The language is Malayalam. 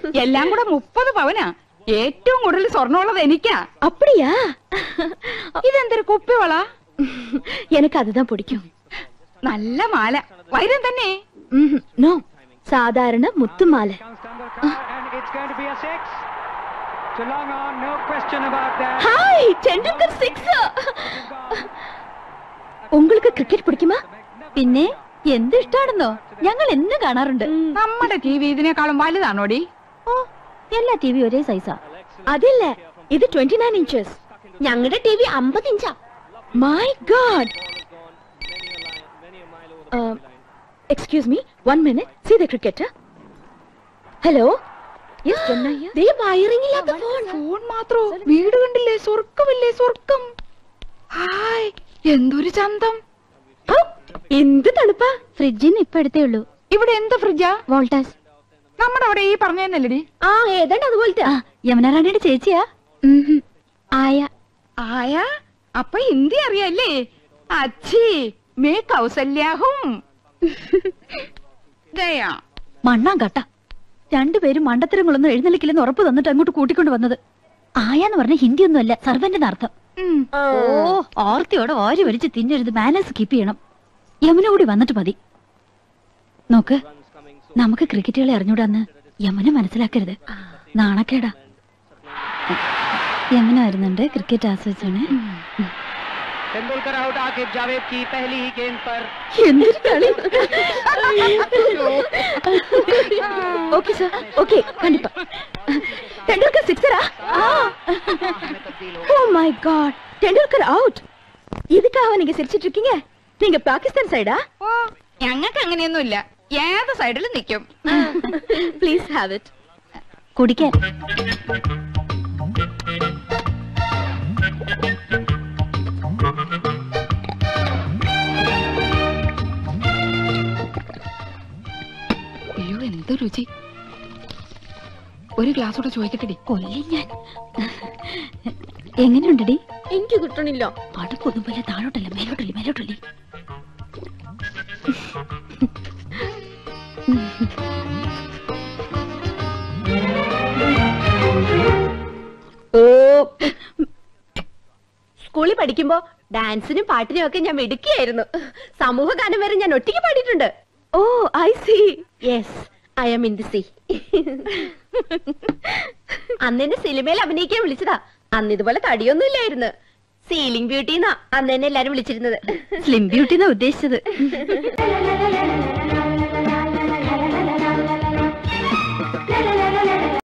എല്ലാം കൂടെ 30 പവനാ. ഏറ്റവും കൂടുതൽ സ്വർണ്ണമുള്ളത് എനിക്കാ. அப்படியா? ഇതെന്തൊരു കുപ്പിവള? எனக்கு அதுதான் பிடிக்கும். നല്ല മാല. വൈരം തന്നെ? നോ, സാധാരണ മുത്തുമാല. ഹായ്, ടെണ്ടുൽക്കർ 6. உங்களுக்கு ക്രിക്കറ്റ് പിടിക്കുമോ? പിന്നെ എന്ത് ഇഷ്ടാണെന്നോ, ഞങ്ങൾ എന്ന് കാണാറുണ്ട്. നമ്മുടെ ടിവി ഇതിനേക്കാളും വലുതാണോടി? ഓ, എല്ലാ ടിവി ഒരേ സൈസാ. അതില്ല, ഇത് 29 ഇഞ്ചസ്. ഞങ്ങളുടെ ടിവി 50 ഇഞ്ചാ. My God. Excuse me, 1 minute. See the cricketer. Hello. Yes Chennai. ദേ വയറിംഗ് ഇല്ലാത്ത ഫോൺ. ഫോൺ മാത്രോ? വീട് കണ്ടില്ലേ? സ്വർഗ്ഗമില്ലേ സ്വർഗ്ഗം. ഹായ്, എന്തൊരു ചന്തം. എന്ത് തണുപ്പാ. ഫ്രിഡ്ജിന് ഇപ്പൊ എടുത്തേ ഉള്ളൂ. ഇവിടെ എന്ത് ഫ്രിഡ്ജാ? വോൾട്ടാസ്. നമ്മുടെ അവിടെ ഈ പറഞ്ഞതന്നല്ലേടി? ആ, ഏതാണ്ട് അതുപോലത്തെ. യമുന റാണിയുടെ ചേച്ചിയാ. ആയ. ആയ? അപ്പൊ ഹിന്ദി അറിയാല്ലേ? അച്ഛി മേ കൗസല്യാഹും. ഗയാ. മണ്ണാൻ കട്ട. രണ്ടുപേരും മണ്ടത്തരങ്ങളൊന്നും എഴുന്നള്ളിക്കില്ലെന്ന് ഉറപ്പ് തന്നിട്ട് അങ്ങോട്ട് കൂട്ടിക്കൊണ്ട് വന്നത്. ആയാന്ന് പറഞ്ഞ ഹിന്ദി ഒന്നും അല്ല, സർവന്റെ അർത്ഥം. ഓ, ഓർത്തിയോടെ വാരി വലിച്ച് തിന്നരുത്. മാനേഴ്സ് കീപ്പ് ചെയ്യണം. യമുന കൂടി വന്നിട്ട് മതി. നോക്ക്, നമുക്ക് ക്രിക്കറ്റുകളെ അറിഞ്ഞൂടാന്ന് യമുന മനസ്സിലാക്കരുത്. നാണക്കേടാ. യമുന വരുന്നുണ്ട്, ക്രിക്കറ്റ് ആസ്വദിച്ചാണ്. तेंदुलकर आउट आकिब जावेद की पहली ही गेंद पर. ओके सर, ओके கண்டிப்பா. Tendulkar सिक्सरा? Oh my god, Tendulkar out. இதுக்காக நீங்க சிரிச்சிட்டு இருக்கீங்க? நீங்க பாகிஸ்தான் சைடா? ഓ, ഞങ്ങൾക്ക് അങ്ങനെയൊന്നുമില്ല. ഏത് സൈഡിലും നിൽക്കും. Please have it. കുടിക്കാൻ. അയ്യോ, എന്ത് രുചി. ഒരു ഗ്ലാസ് കൂടെ ചോദിക്കട്ടെടി? കൊല്ലി ഞാൻ. എങ്ങനെയുണ്ടടി? എനിക്ക് കിട്ടണില്ല. അടുപ്പൊന്നും പോലെ താഴോട്ടല്ല, മേലോട്ടല്ലേ, മേലോട്ടല്ലേ. സ്കൂളിൽ പഠിക്കുമ്പോ ഡാൻസിനും പാട്ടിനും ഒക്കെ ഞാൻ മിടുക്കിയായിരുന്നു. സമൂഹ ഗാനം വരെ ഞാൻ ഒറ്റയ്ക്ക് പാടിയിട്ടുണ്ട്. Oh, I see. Yes, I am in the sea. അന്ന് എന്നെ സിനിമയിൽ അഭിനയിക്കാൻ വിളിച്ചതാ. അന്ന് ഇതുപോലെ തടിയൊന്നും ഇല്ലായിരുന്നു. സീലിംഗ് ബ്യൂട്ടി എന്നാ അന്ന് എന്നെ എല്ലാരും വിളിച്ചിരുന്നത്. സ്ലിം ബ്യൂട്ടി എന്നാ ഉദ്ദേശിച്ചത്.